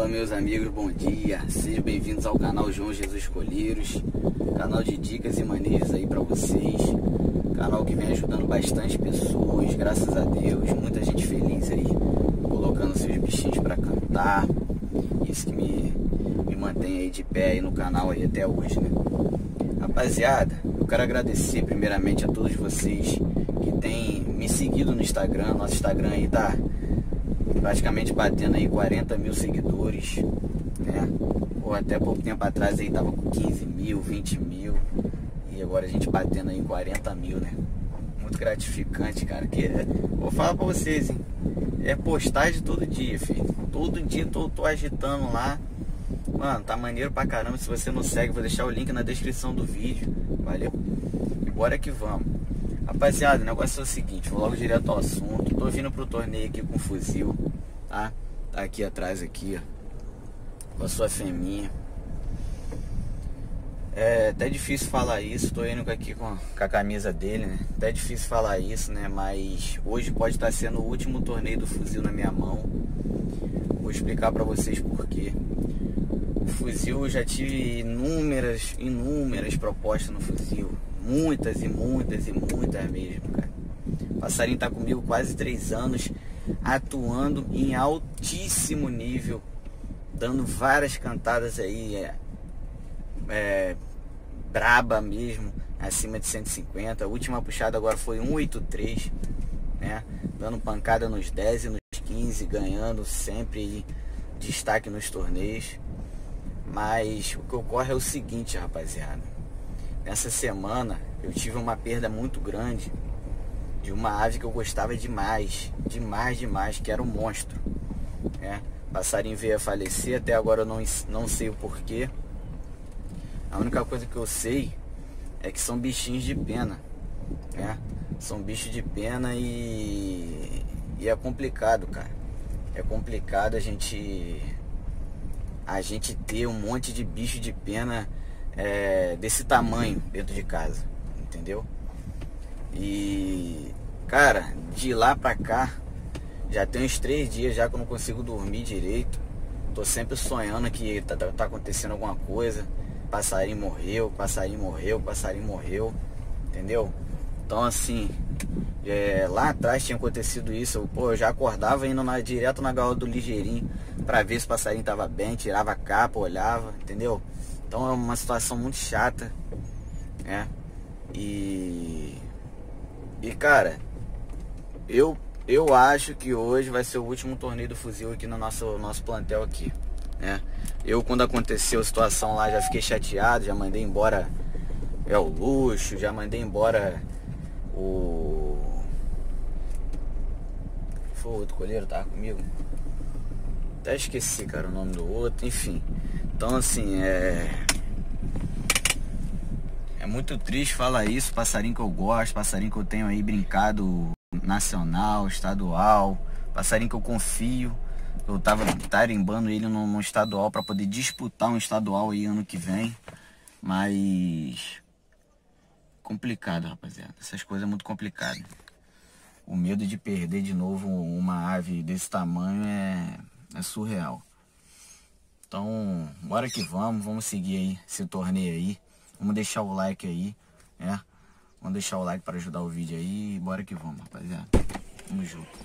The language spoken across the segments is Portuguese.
meus amigos, bom dia. Sejam bem-vindos ao canal João Jesus Colheiros, canal de dicas e maneiras aí para vocês, canal que vem ajudando bastante pessoas, graças a Deus, muita gente feliz aí, colocando seus bichinhos para cantar. Isso que me mantém aí de pé aí no canal aí até hoje, né? Rapaziada, eu quero agradecer primeiramente a todos vocês que têm me seguido no Instagram. Nosso Instagram aí tá praticamente batendo aí 40 mil seguidores, né? Ou até pouco tempo atrás aí tava com 15 mil, 20 mil, e agora a gente batendo aí em 40 mil, né? Muito gratificante, cara. Vou falar pra vocês, hein? É postagem todo dia, filho. Todo dia tô agitando lá. Mano, tá maneiro pra caramba. Se você não segue, vou deixar o link na descrição do vídeo. Valeu? E bora que vamos. Rapaziada, o negócio é o seguinte, vou logo direto ao assunto. Tô vindo pro torneio aqui com fuzil, tá? Tá aqui atrás aqui, ó, com a sua fêminha. É até difícil falar isso, tô indo aqui com a camisa dele, né? Até difícil falar isso, né? Mas hoje pode estar sendo o último torneio do fuzil na minha mão. Vou explicar pra vocês por quê. O fuzil, eu já tive inúmeras propostas no fuzil. Muitas mesmo, cara. O passarinho tá comigo quase 3 anos, atuando em altíssimo nível, dando várias cantadas aí, braba mesmo, acima de 150. A última puxada agora foi 183, né? Dando pancada nos 10 e nos 15, ganhando sempre destaque nos torneios. Mas o que ocorre é o seguinte, rapaziada. Essa semana eu tive uma perda muito grande de uma ave que eu gostava demais, que era um monstro, né? O passarinho veio a falecer, até agora eu não sei o porquê. A única coisa que eu sei é que são bichinhos de pena, né? São bichos de pena e é complicado, cara. É complicado a gente ter um monte de bicho de pena desse tamanho dentro de casa, entendeu? E cara, de lá pra cá já tem uns 3 dias já que eu não consigo dormir direito. Tô sempre sonhando que tá acontecendo alguma coisa. Passarinho morreu, entendeu? Então assim, lá atrás tinha acontecido isso. Eu já acordava indo direto na gaiola do ligeirinho pra ver se o passarinho tava bem, tirava a capa, olhava, entendeu? Então é uma situação muito chata, né? E cara, eu acho que hoje vai ser o último torneio do fuzil aqui no nosso plantel aqui, né? Quando aconteceu a situação lá, já fiquei chateado, já mandei embora o Luxo, já mandei embora foi o outro colheiro, tava comigo? Até esqueci, cara, o nome do outro, enfim. Então assim, é muito triste falar isso. Passarinho que eu gosto, passarinho que eu tenho aí brincado nacional, estadual, passarinho que eu confio. Eu tava tarimbando ele no estadual para poder disputar um estadual aí ano que vem. Mas complicado, rapaziada. Essas coisas é muito complicado. O medo de perder de novo uma ave desse tamanho é surreal. Então, bora que vamos seguir aí esse torneio aí. Vamos deixar o like aí, né? Vamos deixar o like para ajudar o vídeo aí. Bora que vamos, rapaziada. Tamo junto.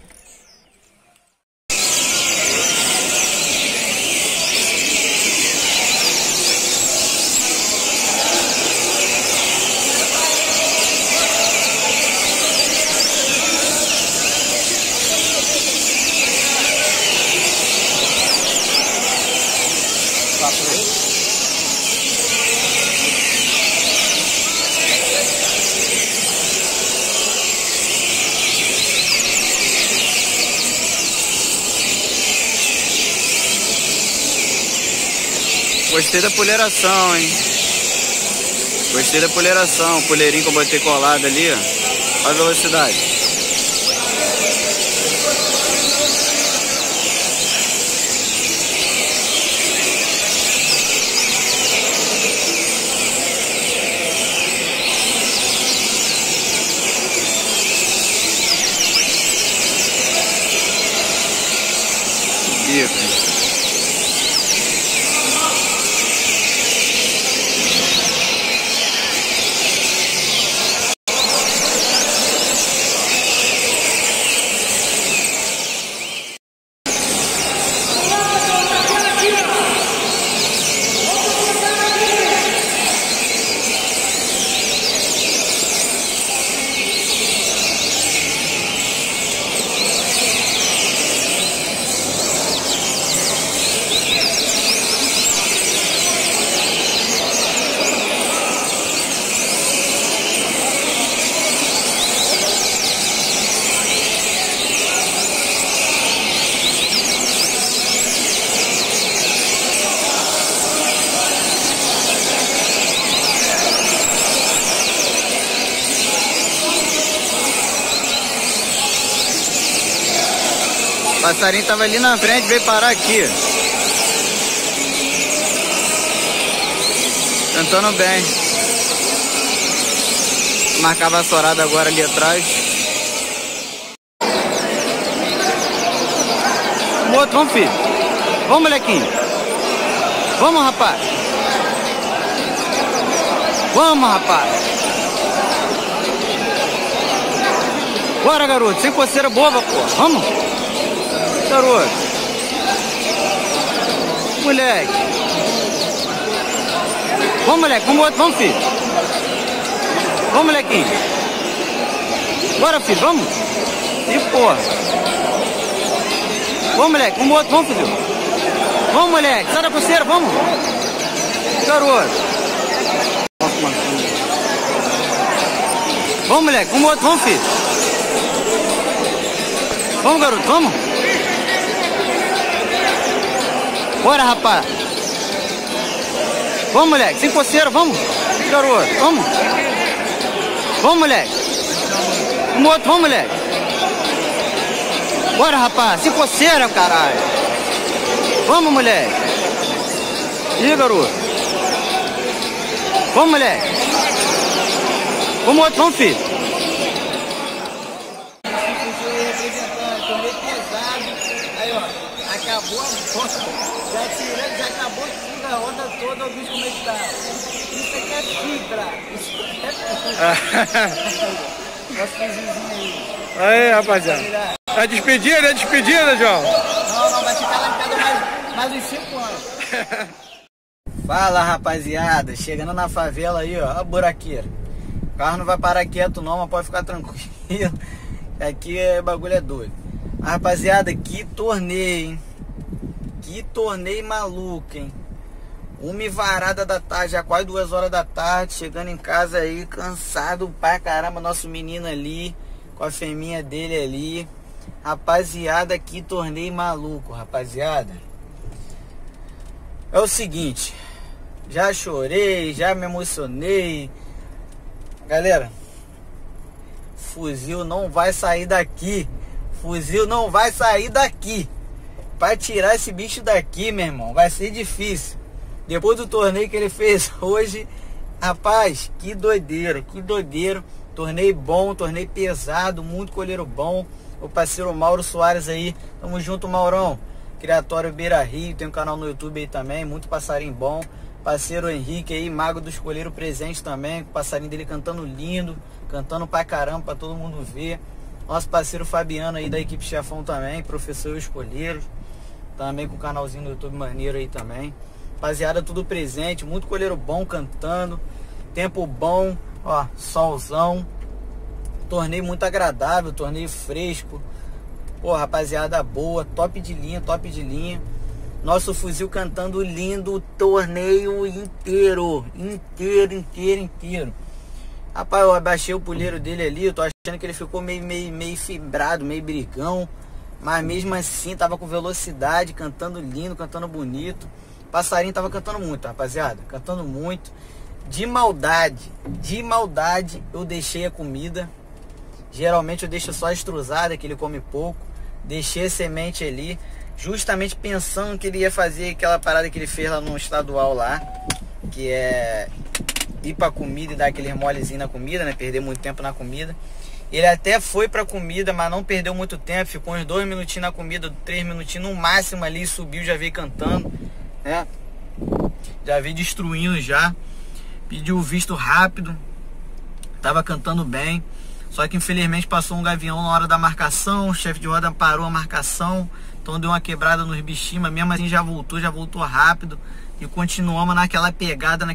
Gostei da poleração, hein? Gostei da poleração. O poleirinho que eu botei colado ali, ó. Olha a velocidade. Bico. Passarinho tava ali na frente, veio parar aqui. Cantando bem. Marcar a vassourada agora ali atrás. O outro, vamos, filho. Vamos, molequinho. Vamos, rapaz. Vamos, rapaz. Bora, garoto. Sem coceira boba, pô. Vamos. Garoto. Moleque. Vamos, moleque. Vamos, outro. Vamos, filho. Vamos, molequinho. Bora, filho. Vamos. E porra. Vamos, moleque. Vamos, outro. Vamos, filho. Vamos, moleque. Sai da coceira. Vamos. Garoto. Vamos, moleque. Vamos, outro. Vamos, filho. Vamos, garoto. Vamos. Bora, rapaz. Vamos, moleque. Sem coceira. Vamos. Garoto. Vamos. Vamos, moleque. Vamos, outro. Vamos, moleque. Bora, rapaz. Sem coceira, caralho. Vamos, moleque. Ih, garoto. Vamos, moleque. Vamos, outro. Vamos, filho. Aí, ó. Acabou a foto. Já tirando, já acabou a onda toda. O bicho como é que tá. Isso aqui é fibra. Isso aqui é fibra. Aí, rapaziada. É despedida, João? Não, vai ficar lá em casa mais uns 5 anos. Fala, rapaziada. Chegando na favela aí, ó. A buraqueira. O carro não vai parar quieto não, mas pode ficar tranquilo. Aqui bagulho é doido. Rapaziada, que torneio, hein? Que torneio maluco, hein? 1h da tarde, já quase 2 horas da tarde. Chegando em casa aí, cansado pra caramba. Nosso menino ali, com a fêmea dele ali. Rapaziada, que torneio maluco, rapaziada. É o seguinte, já chorei, já me emocionei. Galera, fuzil não vai sair daqui. Fuzil não vai sair daqui. Pra tirar esse bicho daqui, meu irmão, vai ser difícil. Depois do torneio que ele fez hoje, rapaz, que doideira, que doideira. Torneio bom, torneio pesado, muito colheiro bom. O parceiro Mauro Soares aí, tamo junto, Maurão. Criatório Beira Rio, tem um canal no YouTube aí também, muito passarinho bom. Parceiro Henrique aí, mago do escolheiro presente também, o passarinho dele cantando lindo, cantando pra caramba, pra todo mundo ver. Nosso parceiro Fabiano aí da equipe Chefão também, professor escolheiro, também com o canalzinho no YouTube maneiro aí também. Rapaziada, tudo presente, muito colheiro bom cantando, tempo bom, ó, solzão. Torneio muito agradável, torneio fresco. Pô, rapaziada boa, top de linha, top de linha. Nosso fuzil cantando lindo o torneio inteiro. Inteiro. Rapaz, eu abaixei o puleiro dele ali. Eu tô achando que ele ficou meio fibrado, meio brigão. Mas mesmo assim, tava com velocidade, cantando lindo, cantando bonito. Passarinho tava cantando muito, rapaziada. Cantando muito. De maldade, eu deixei a comida. Geralmente eu deixo só a estruzada, que ele come pouco. Deixei a semente ali, justamente pensando que ele ia fazer aquela parada que ele fez lá no estadual lá, que é ir pra comida e dar aquele molezinho na comida, né? Perder muito tempo na comida. Ele até foi pra comida, mas não perdeu muito tempo. Ficou uns 2 minutinhos na comida, 3 minutinhos no máximo ali. Subiu, já veio cantando, né? Já veio destruindo já. Pediu o visto rápido. Tava cantando bem. Só que infelizmente passou um gavião na hora da marcação. O chefe de roda parou a marcação. Então deu uma quebrada nos bichinhos. Mas mesmo assim já voltou rápido. E continuamos naquela pegada.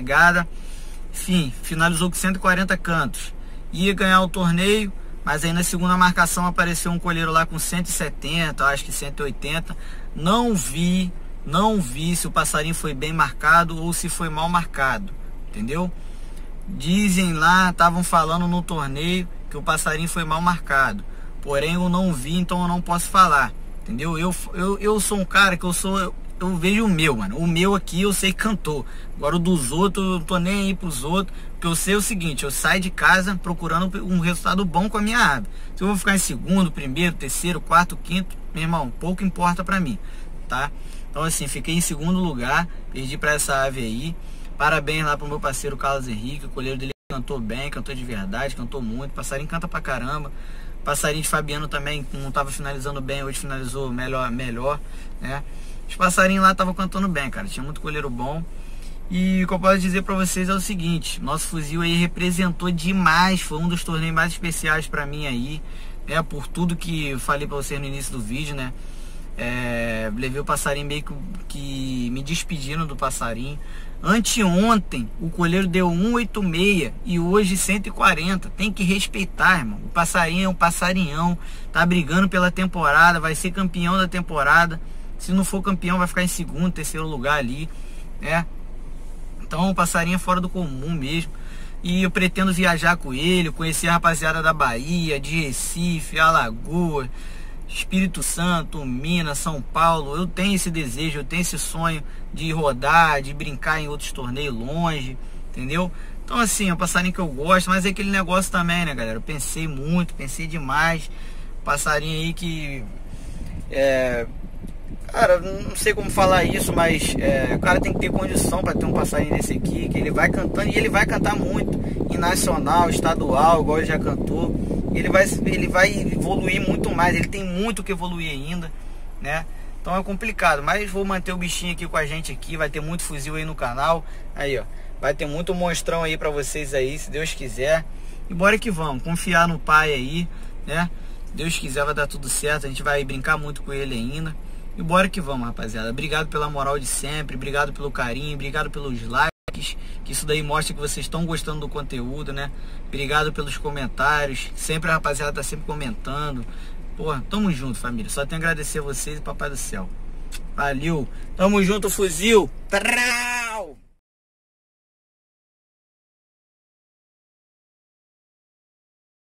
Enfim, finalizou com 140 cantos. Ia ganhar o torneio, mas aí na segunda marcação apareceu um colheiro lá com 170, acho que 180. Não vi se o passarinho foi bem marcado ou se foi mal marcado, entendeu? Dizem lá, estavam falando no torneio que o passarinho foi mal marcado. Porém eu não vi, então eu não posso falar, entendeu? Eu sou um cara que eu vejo o meu, mano. O meu aqui eu sei que cantou. Agora o dos outros, eu não tô nem aí pros outros. Porque eu sei o seguinte, eu saio de casa procurando um resultado bom com a minha ave. Se eu vou ficar em segundo, primeiro, terceiro, quarto, quinto, meu irmão, pouco importa pra mim, tá? Então assim, fiquei em segundo lugar, perdi pra essa ave aí. Parabéns lá pro meu parceiro Carlos Henrique, o colheiro dele cantou bem, cantou de verdade, cantou muito. Passarinho canta pra caramba. Passarinho de Fabiano também não tava finalizando bem, hoje finalizou melhor, né? Os passarinhos lá estavam cantando bem, cara, tinha muito colheiro bom. E o que eu posso dizer pra vocês é o seguinte, nosso fuzil aí representou demais, foi um dos torneios mais especiais pra mim aí, né? Por tudo que eu falei pra vocês no início do vídeo, né? Levei o passarinho meio que me despedindo do passarinho. Anteontem o colheiro deu 186 e hoje 140. Tem que respeitar, irmão. O passarinho é um passarinhão, tá brigando pela temporada, vai ser campeão da temporada. Se não for campeão vai ficar em segundo, terceiro lugar ali, né? Então o passarinho é fora do comum mesmo. E eu pretendo viajar com ele, conhecer a rapaziada da Bahia, de Recife, Alagoas, Espírito Santo, Minas, São Paulo. Eu tenho esse desejo, eu tenho esse sonho de rodar, de brincar em outros torneios longe, entendeu? Então assim, é um passarinho que eu gosto, mas é aquele negócio também, né, galera? Eu pensei muito, pensei demais. Passarinho aí que... cara, não sei como falar isso, mas o cara tem que ter condição para ter um passarinho desse aqui, que ele vai cantando, e ele vai cantar muito em nacional, estadual, igual ele já cantou. Ele vai evoluir muito mais, ele tem muito que evoluir ainda, né? Então é complicado, mas vou manter o bichinho aqui com a gente aqui, vai ter muito fuzil aí no canal. Aí, ó, vai ter muito monstrão aí pra vocês aí, se Deus quiser. E bora que vamos, confiar no pai aí, né? Se Deus quiser vai dar tudo certo, a gente vai brincar muito com ele ainda. E bora que vamos, rapaziada. Obrigado pela moral de sempre, obrigado pelo carinho, obrigado pelos likes, que isso daí mostra que vocês estão gostando do conteúdo, né? Obrigado pelos comentários, sempre a rapaziada tá sempre comentando. Porra, tamo junto, família. Só tenho a agradecer a vocês e papai do céu. Valeu, tamo junto, fuzil.